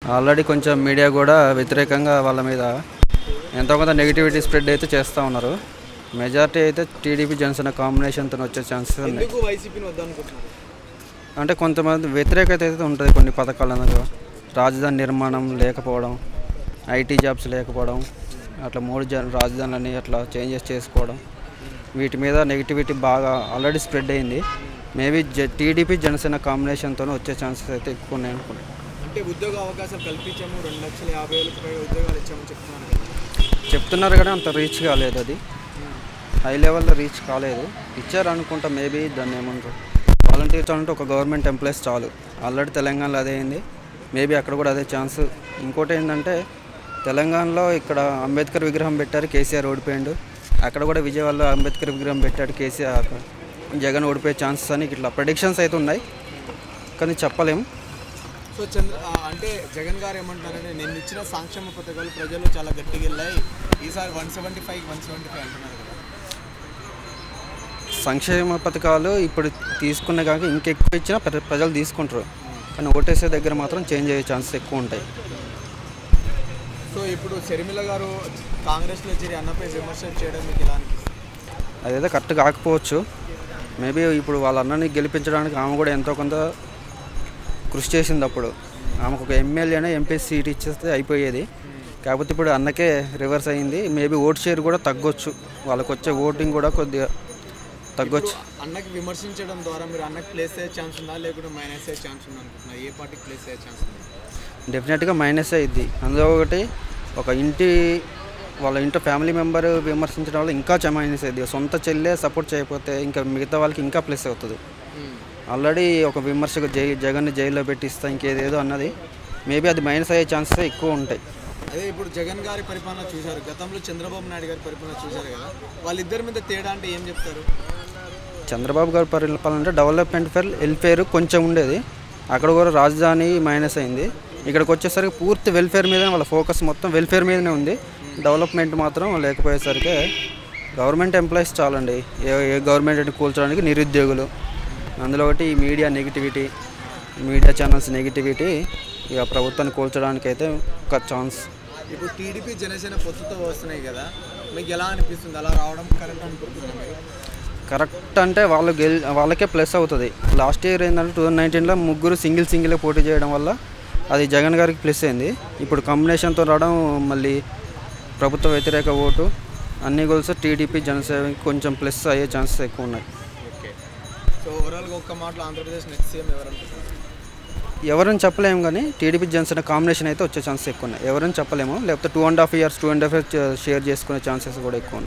Already కొంచెం media కూడా వ్యతిరేకంగా వాళ్ళ మీద ఎంతో కొంత నెగిటివిటీ స్ప్రెడ్ అయితే చేస్తూ ఉన్నారు. మెజారిటీ అయితే టీడీపీ జనసేన కాంబినేషన్తో వచ్చే ఛాన్సెస్ ఉన్నాయి. అంటే కొంతమంది వ్యతిరేకత అయితే ఉంటుంది కొన్ని పథకాల రాజధాని నిర్మాణం లేకపోవడం, ఐటీ జాబ్స్ లేకపోవడం, అట్లా 3 రాజధానులని అట్లా చేంజెస్ చేసుకోవడం, వీటి మీద నెగిటివిటీ బాగా ఆల్రెడీ స్ప్రెడ్ అయింది. మేబీ టీడీపీ జనసేన కాంబినేషన్తో వచ్చే ఛాన్సెస్ అయితే ఎక్కువ ఉన్నాయి అనుకుంటున్నాను. అంటే ఉద్యోగ అవకాశాలు కల్పించాము, 2,50,000 పైగా ఉద్యోగాలు ఇచ్చామని చెప్తున్నారు కానీ అంత రీచ్ కాలేదు, అది హై లెవెల్లో రీచ్ కాలేదు. ఇచ్చారు అనుకుంటా మేబీ. దాన్ని ఏమంటారు, వాలంటీర్స్ అంటే ఒక గవర్నమెంట్ ఎంప్లాయీస్ చాలు. ఆల్రెడీ తెలంగాణలో అదే అయింది, మేబీ అక్కడ కూడా అదే ఛాన్స్. ఇంకోటి ఏంటంటే తెలంగాణలో ఇక్కడ అంబేద్కర్ విగ్రహం పెట్టారు, కేసీఆర్ ఓడిపోయాడు. అక్కడ కూడా విజయవాడలో అంబేద్కర్ విగ్రహం పెట్టాడు కేసీఆర్, జగన్ ఓడిపోయే ఛాన్సెస్ అని ఇట్లా ప్రెడిక్షన్స్ అయితే ఉన్నాయి, కానీ చెప్పలేము. సో అంటే జగన్ గారు ఏమంటారంటే నేను ఇచ్చిన సంక్షేమ పథకాలు ప్రజలు చాలా గట్టిగా వెళ్ళాయి, ఈసారి 175 అంటున్నారు కదా. సంక్షేమ పథకాలు ఇప్పుడు తీసుకున్న కాక ఇంకెక్కువ ఇచ్చినా ప్రజలు తీసుకుంటారు, కానీ ఓటేసే దగ్గర మాత్రం చేంజ్ అయ్యే ఛాన్సెస్ ఎక్కువ ఉంటాయి. సో ఇప్పుడు షర్మిల గారు కాంగ్రెస్లో చేరి అన్నపై విమర్శలు చేయడం మీకు ఎలా అనిపిస్తుంది? అదైతే కరెక్ట్ కాకపోవచ్చు. మేబీ ఇప్పుడు వాళ్ళ అన్నని గెలిపించడానికి ఆమె కూడా ఎంతో కొంత కృషి చేసింది. అప్పుడు ఆమెకు ఒక ఎమ్మెల్యేనే ఎంపీ సీట్ ఇచ్చేస్తే అయిపోయేది. కాకపోతే ఇప్పుడు అన్నకే రివర్స్ అయింది. మేబీ ఓట్ షేర్ కూడా తగ్గొచ్చు, వాళ్ళకి వచ్చే ఓటింగ్ కూడా కొద్దిగా తగ్గొచ్చు. అన్నకి విమర్శించడం ద్వారా మీరు అన్నకి ప్లేస్ అయ్యే ఛాన్స్ ఉందా, లేకుంటే మైనస్ అయ్యే ఛాన్స్ ఉందా అనుకుంటున్నారు? ఏ పార్టీకి ప్లేస్ అయ్యే ఛాన్స్ ఉంది? డెఫినెట్గా మైనస్ అయ్యిద్ది. అందులో ఒకటి వాళ్ళ ఇంట్లో ఫ్యామిలీ మెంబర్ విమర్శించడం వల్ల ఇంకా మైనస్ అయ్యింది. సొంత చెల్లె సపోర్ట్ చేయకపోతే ఇంకా మిగతా వాళ్ళకి ఇంకా ప్లస్ అవుతుంది. ఆల్రెడీ ఒక విమర్శకు జగన్ని జైల్లో పెట్టిస్తా ఇంకేదేదో అన్నది, మేబీ అది మైనస్ అయ్యే ఛాన్సెస్ ఎక్కువ ఉంటాయి. అదే ఇప్పుడు జగన్ గారి పరిపాలన చూశారు, గతంలో చంద్రబాబు నాయుడు గారి పరిపాలన చూశారు కదా, వాళ్ళిద్దరి మీద తేడా అంటే ఏం చెప్తారు? చంద్రబాబు గారి పరిపాలన అంటే డెవలప్మెంట్ వెల్ఫేర్ కొంచెం ఉండేది, అక్కడ కూడా రాజధాని మైనస్ అయింది. ఇక్కడికి వచ్చేసరికి పూర్తి వెల్ఫేర్ మీద వాళ్ళ ఫోకస్ మొత్తం వెల్ఫేర్ మీదనే ఉంది, డెవలప్మెంట్ మాత్రం లేకపోయేసరికి గవర్నమెంట్ ఎంప్లాయీస్ చాలండి ఏ గవర్నమెంట్ కూల్చడానికి. నిరుద్యోగులు, అందులో ఒకటి ఈ media negativity, media channels negativity ఇక ప్రభుత్వాన్ని కూల్చడానికి అయితే ఒక ఛాన్స్. ఇప్పుడు టీడీపీ జనసేన పొత్తుతో వస్తున్నాయి కదా, మీకు ఎలా అనిపిస్తుంది? అలా రావడం కరెక్ట్ అనుకుంటున్నాను మీరు? కరెక్ట్ అంటే వాళ్ళకే ప్లస్ అవుతుంది. లాస్ట్ ఇయర్ ఏంటంటే 2019లో ముగ్గురు సింగిల్ పోటీ చేయడం వల్ల అది జగన్ గారికి ప్లస్ అయింది. ఇప్పుడు కాంబినేషన్తో రావడం, మళ్ళీ ప్రభుత్వ వ్యతిరేక ఓటు, అన్ని గోల్స్ టీడీపీ జనసేనకి కొంచెం ప్లస్ అయ్యే ఛాన్సెస్ ఎక్కువ ఉన్నాయి. ఓకే. సో ఓవరాల్గా ఒక్క మాటలో ఆంధ్రప్రదేశ్ నెక్స్ట్ సీఎం ఎవరని చెప్పలేము, కానీ టీడీపీ జనసేన కాంబినేషన్ అయితే వచ్చే ఛాన్సెస్ ఎక్కువ ఉన్నాయి. ఎవరని చెప్పలేము, లేకపోతే 2.5 years షేర్ చేసుకునే ఛాన్సెస్ కూడా ఎక్కువ ఉన్నాయి.